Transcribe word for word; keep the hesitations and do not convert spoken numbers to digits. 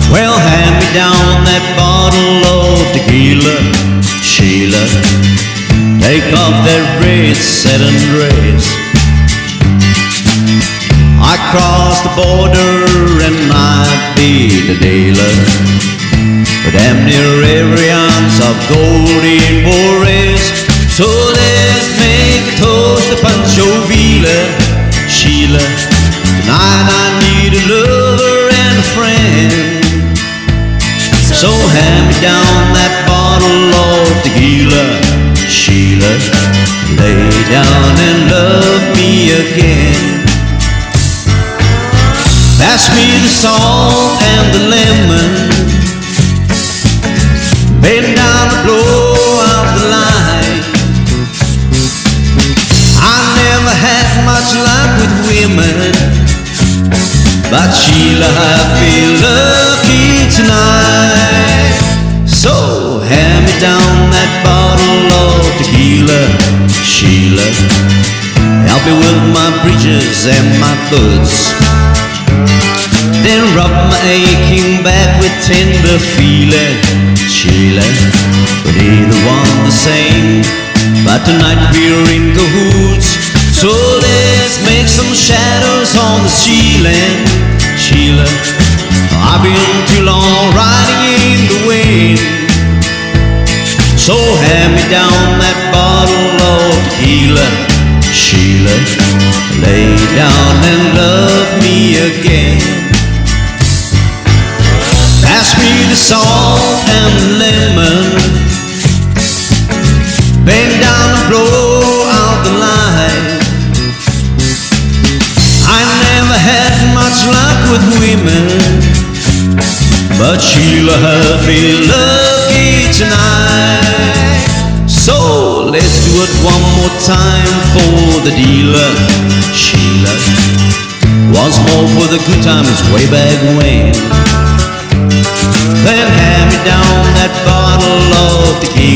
Well, hand me down that bottle of tequila, Sheila. Take off that red satin dress. I crossed the border and might be the dealer, but damn near every ounce of gold in Boris. So let's make a toast to Pancho Villa, Sheila. Tonight I need a lover and a friend. So hand me down that bottle of tequila, Sheila. Lay down and love me again. Pass me the salt and the lemon. Bend down and blow out the light. I never had much luck with women, but Sheila, I feel lucky tonight. So hand me down that bottle of tequila, Sheila. Help me with my breeches and my boots, then rub my aching back with tender feeling, Sheila. But either one the same, but tonight we're in cahoots. So let's make some shadows on the ceiling, Sheila. I've been too long riding in the wind. So hand me down that bottle of tequila, Sheila. Lay down and love me again. Pass me the salt and the lemon. Bend down and blow out the light. I never had much luck with women, but Sheila, I feel lucky tonight. So let's do it one more time for the dealer, Sheila. Once more for the good times way back when. Then hand me down that bottle of tequila,